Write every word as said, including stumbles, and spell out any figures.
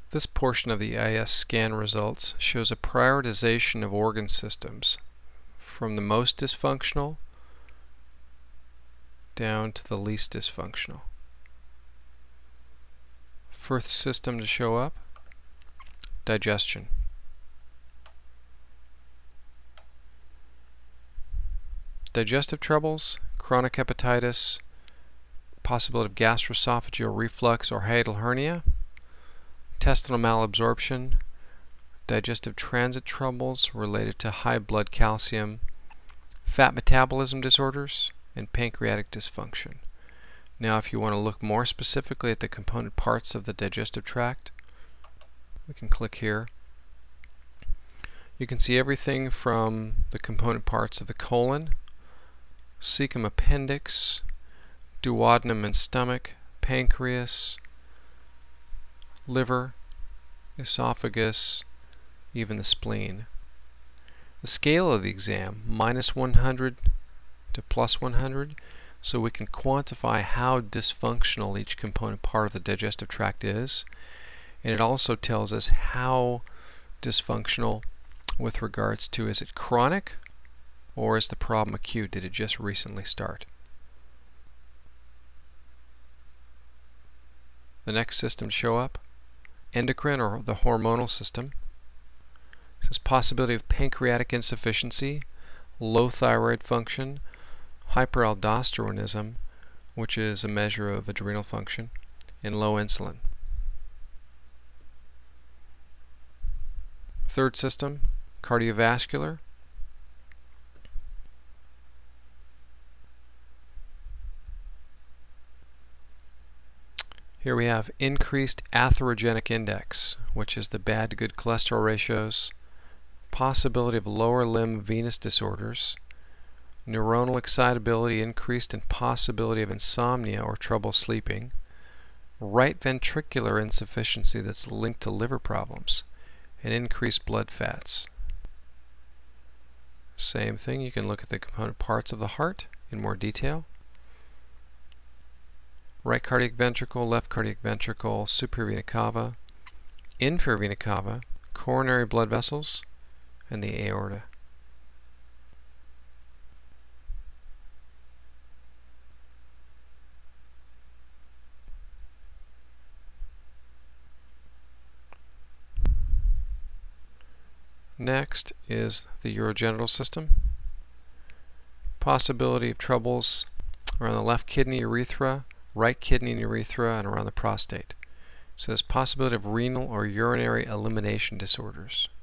This portion of the E I S scan results shows a prioritization of organ systems from the most dysfunctional down to the least dysfunctional. First system to show up, digestion. Digestive troubles, chronic hepatitis, possibility of gastroesophageal reflux or hiatal hernia, intestinal malabsorption, digestive transit troubles related to high blood calcium, fat metabolism disorders, and pancreatic dysfunction. Now if you want to look more specifically at the component parts of the digestive tract, we can click here. You can see everything from the component parts of the colon, cecum appendix, duodenum and stomach, pancreas, liver, esophagus, even the spleen. The scale of the exam, minus one hundred to plus one hundred, so we can quantify how dysfunctional each component part of the digestive tract is. And it also tells us how dysfunctional with regards to, is it chronic or is the problem acute? Did it just recently start? The next system to show up, endocrine or the hormonal system. It says possibility of pancreatic insufficiency, low thyroid function, hyperaldosteronism, which is a measure of adrenal function, and low insulin. Third system, cardiovascular. Here we have increased atherogenic index, which is the bad to good cholesterol ratios, possibility of lower limb venous disorders, neuronal excitability increased and possibility of insomnia or trouble sleeping, right ventricular insufficiency that's linked to liver problems, and increased blood fats. Same thing, you can look at the component parts of the heart in more detail. Right cardiac ventricle, left cardiac ventricle, superior vena cava, inferior vena cava, coronary blood vessels, and the aorta. Next is the urogenital system. Possibility of troubles around the left kidney, urethra, right kidney and urethra, and around the prostate. So there's possibility of renal or urinary elimination disorders.